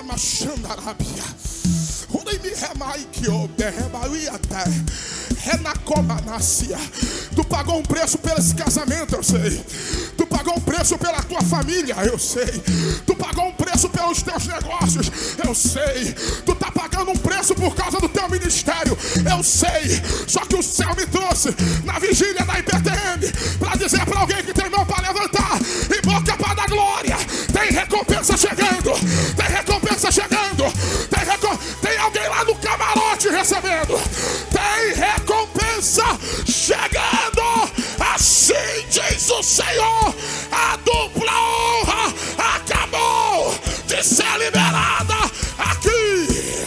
Tu pagou um preço pelo esse casamento, eu sei. Tu pagou um preço pela tua família, eu sei. Tu pagou um preço pelos teus negócios, eu sei. Tu está pagando um preço por causa do teu ministério, eu sei. Só que o céu me trouxe na vigília da IPTM para dizer para alguém que tem mão para levantar e boca para dar glória: tem recompensa chegando, tem recompensa chegando, tem alguém lá no camarote recebendo, tem recompensa chegando. Assim diz o Senhor: a dupla honra acabou de ser liberada aqui.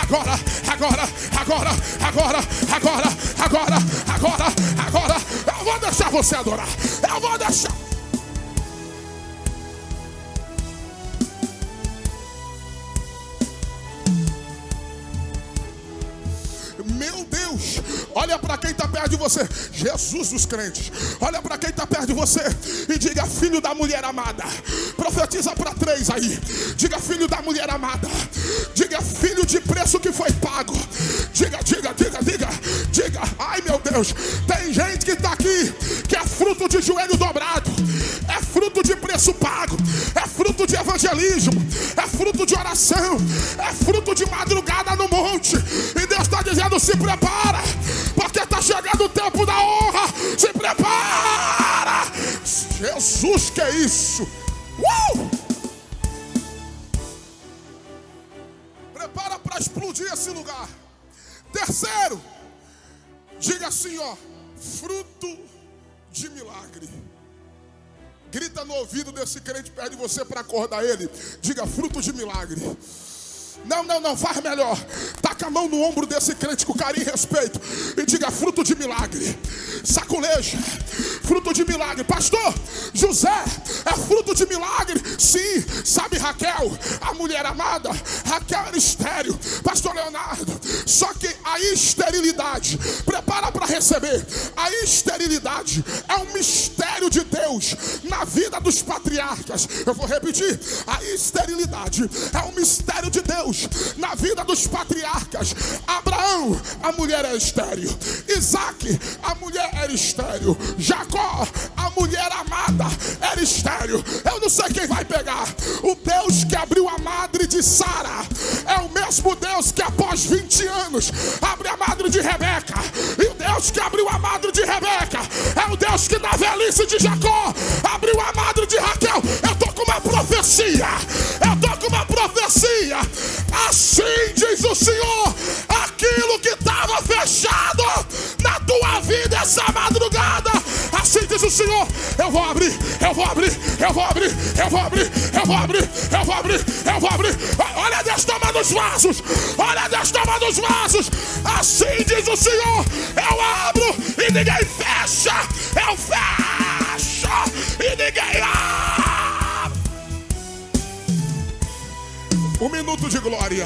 Agora eu vou deixar você adorar. Eu vou deixar. Meu Deus, olha para quem está perto de você. Jesus dos crentes, olha para quem está perto de você e diga: filho da mulher amada. Profetiza para 3 aí. Diga: filho da mulher amada. Diga: filho de preço que foi pago. Diga. Ai meu Deus, tem gente que está aqui que é fruto de joelho dobrado, é fruto de preço pago, é fruto de evangelismo, é fruto de oração, é fruto de madrugada no monte. E Deus está dizendo: se prepara, porque está chegando o tempo da honra. Se prepara. Jesus, que é isso? Prepara para explodir esse lugar. Terceiro, diga assim, ó: fruto de milagre. Grita no ouvido desse crente perto de você para acordar ele. Diga: fruto de milagre. Não, faz melhor. Taca a mão no ombro desse crente com carinho e respeito e diga: fruto de milagre. Saculeja. Fruto de milagre. Pastor, José é fruto de milagre. Sim, sabe Raquel, a mulher amada? Raquel era estéril. Pastor Leonardo, só que a esterilidade, prepara para receber. A esterilidade é um mistério de Deus na vida dos patriarcas. Eu vou repetir: a esterilidade é um mistério de Deus na vida dos patriarcas. Abraão, a mulher era estéril. Isaac, a mulher era estéril. Jacó, a mulher amada, era estéril. Eu não sei quem vai pegar. O Deus que abriu a madre de Sara é o mesmo Deus que após 20 anos abre a madre de Rebeca. E o Deus que abriu a madre de Rebeca é o Deus que na velhice de Jacó abriu a madre de Raquel. Eu tô com uma profecia. Assim diz o Senhor: aquilo que estava fechado na tua vida essa madrugada, assim diz o Senhor: eu vou abrir. Olha Deus tomando os vasos. Assim diz o Senhor: eu abro e ninguém fecha. Eu fecho e ninguém abre. Um minuto de glória.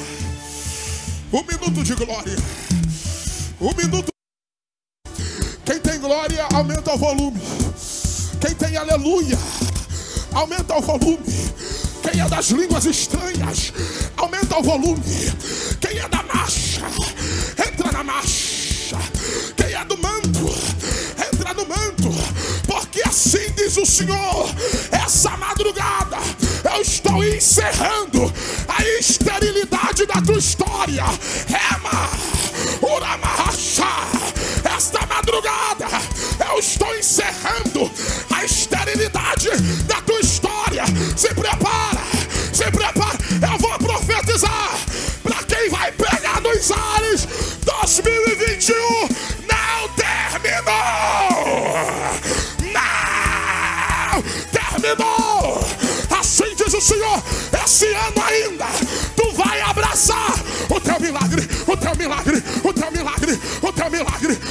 Quem tem glória, aumenta o volume. Quem tem aleluia, aumenta o volume. Quem é das línguas estranhas, aumenta o volume. Quem é da marcha, entra na marcha. Quem é do manto, entra no manto. Porque assim diz o Senhor: essa madrugada eu estou encerrando a esterilidade da tua história. Rema, Uramacha. Esta madrugada eu estou encerrando a esterilidade da tua história. Se prepara. Eu vou profetizar para quem vai pegar nos ares. 2021 não terminou. Assim diz o Senhor: esse ano ainda tu vai abraçar o teu milagre.